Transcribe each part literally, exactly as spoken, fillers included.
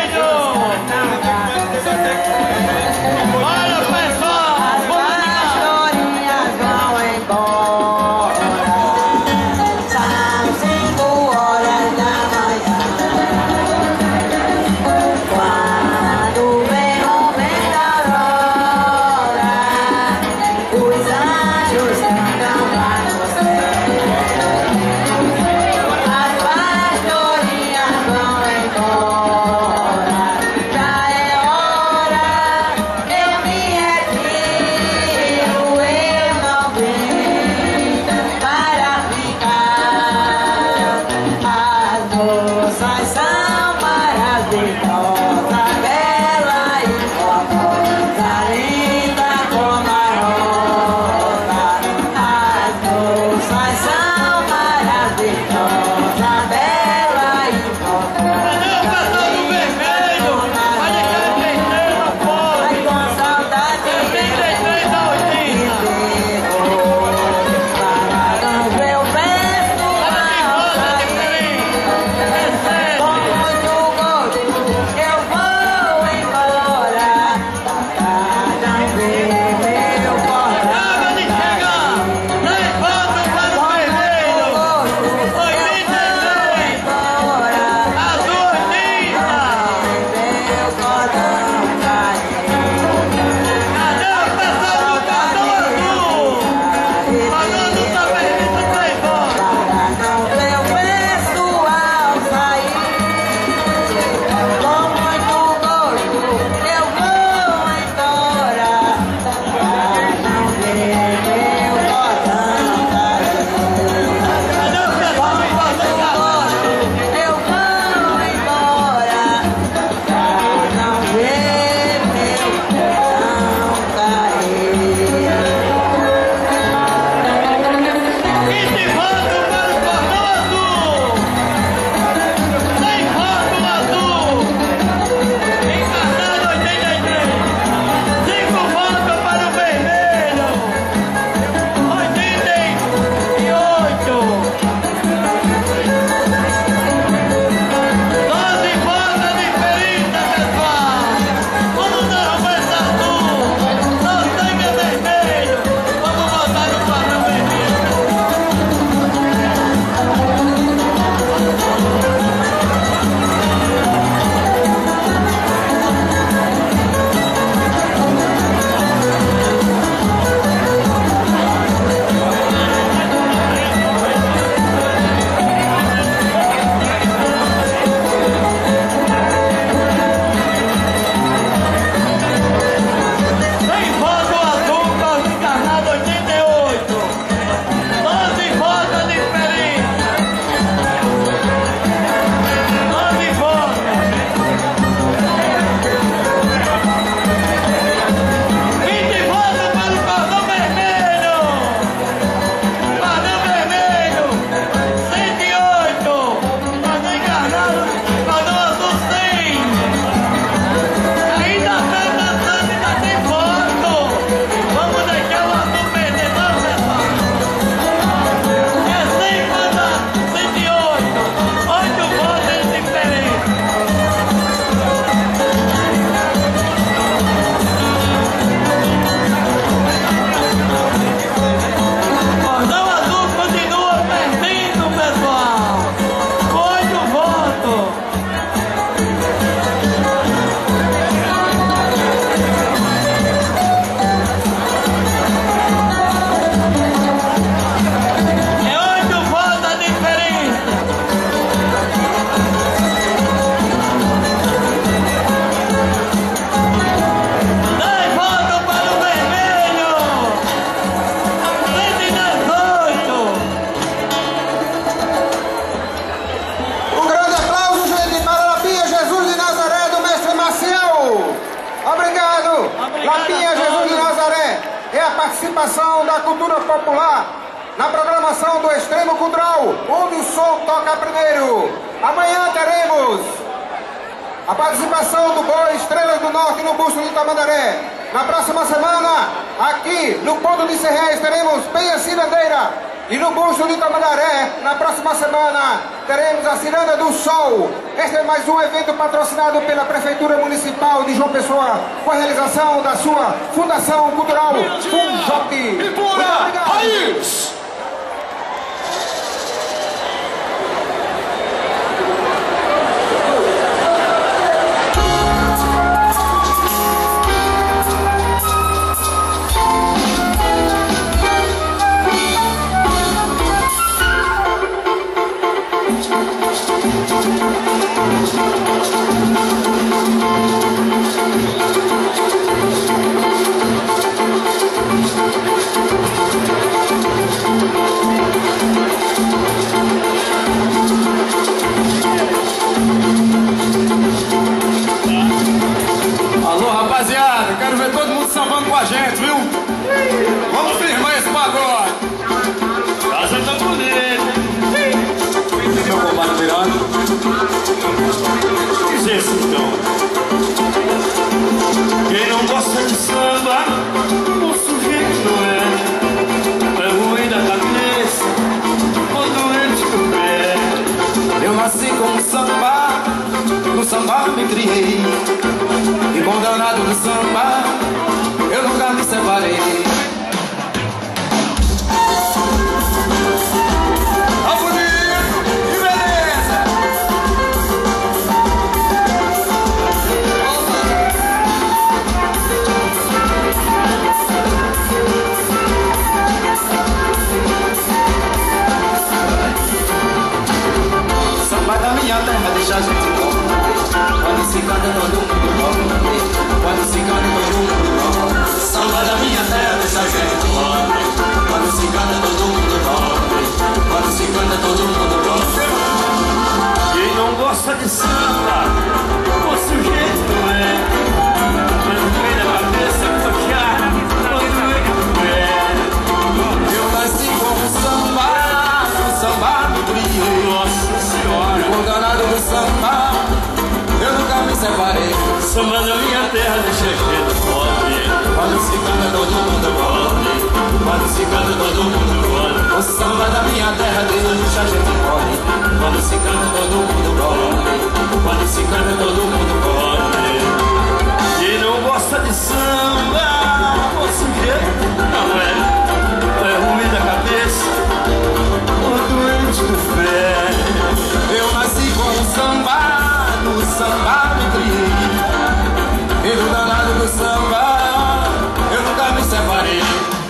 Lapinha Jesus de Nazaré é a participação da cultura popular na programação do Extremo Cultural, onde o som toca primeiro. Amanhã teremos a participação do Boi Estrelas do Norte no busto de Tamandaré. Na próxima semana, aqui no Ponto de Serrés, teremos Penha Cirandeira. E no busto de Tamandaré, na próxima semana, teremos a Ciranda do Sol. Este é mais um evento patrocinado pela Prefeitura Municipal de João Pessoa, com a realização da sua Fundação Cultural Funjop. Muito obrigado. Alô, rapaziada, quero ver todo mundo sambando com a gente, viu? Vamos firmar esse pagode. Casa tá bonita. Meu compadre virando. Diz esse então. Quem não gosta de samba, o sujeito não é. É ruim da cabeça, ou doente do pé. Eu nasci com o samba, no samba me criei. E com danado do samba, eu nunca me separei. Tá bonito, que beleza! Samba da minha terra deixa a gente louco. Quando se canta todo mundo morre. Quando se canta todo mundo morre. Samba da minha terra deixa a gente morre. Quando se canta todo mundo morre. Quando se canta todo mundo morre. Quem não gosta de samba, o sujeito não é. Mas vem da cabeça coxar, quando é que é. Eu nasci com o samba, o samba me criei. Nossa Senhora, o danado do samba, eu nunca me separei. Samba da minha terra deixa a gente pobre. Quando se canta todo mundo pobre. Quando se canta todo mundo pobre. O samba da minha terra deixa a gente pobre. Quando se canta todo mundo pobre. Quando se canta todo mundo pobre. Quem não gosta de samba, o sujeito não é. É ruim da cabeça, ou doente do pé. Eu nasci com o samba, no samba me criei. E no danado do samba, eu nunca me separei.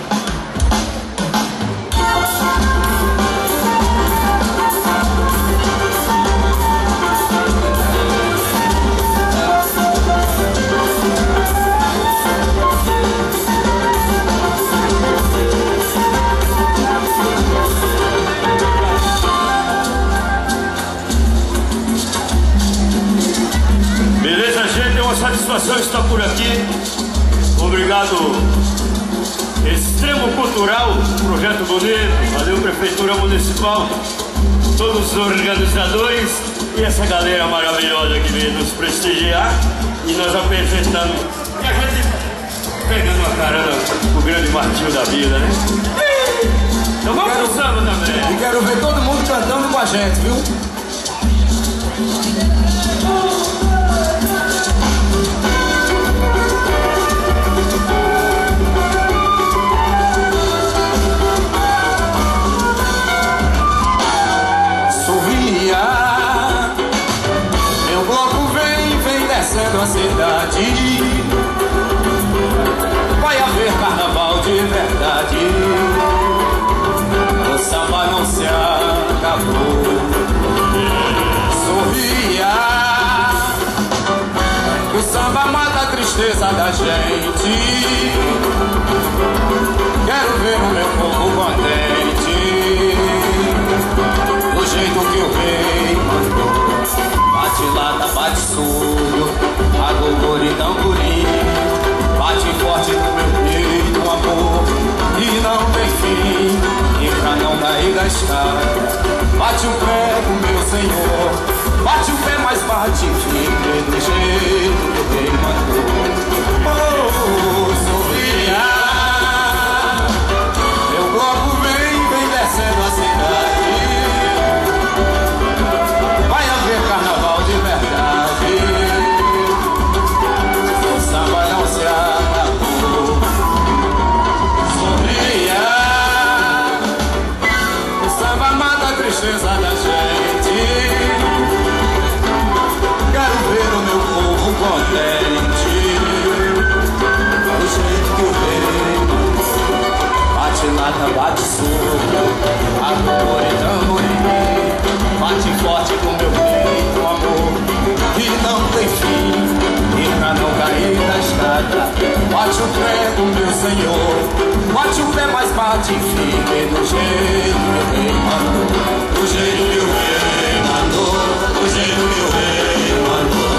Beleza, gente? É uma satisfação estar por aqui. Obrigado, Extremo Cultural, projeto bonito. Valeu, Prefeitura Municipal, todos os organizadores e essa galera maravilhosa que veio nos prestigiar e nós apresentando. E a gente pegando a carona o grande martinho da vida, né? Então vamos pro samba também. E quero ver todo mundo cantando com a gente, viu? Meu bloco vem, vem descendo a cidade. Vai haver carnaval de verdade. O samba não se acabou. Sorria, o samba mata a tristeza da gente. Quero ver o meu povo contente, do jeito que o rei mandou. Bate lata, bate surdo, agogoro e tamborim. Bate forte no meu peito, amor, e não tem fim. E pra não cair da escada, bate o pé do meu Senhor. Bate o pé, mas bate firme, do jeito que o rei mandou. Oh, sorria, meu bloco vem, vem descendo a cidade. Vai haver carnaval de assim, e pra não cair da escada, bate o prego, meu senhor, bate o pé, mas bate firme do jeito meu rei mandou, do jeito meu rei mandou, do jeito meu rei mandou.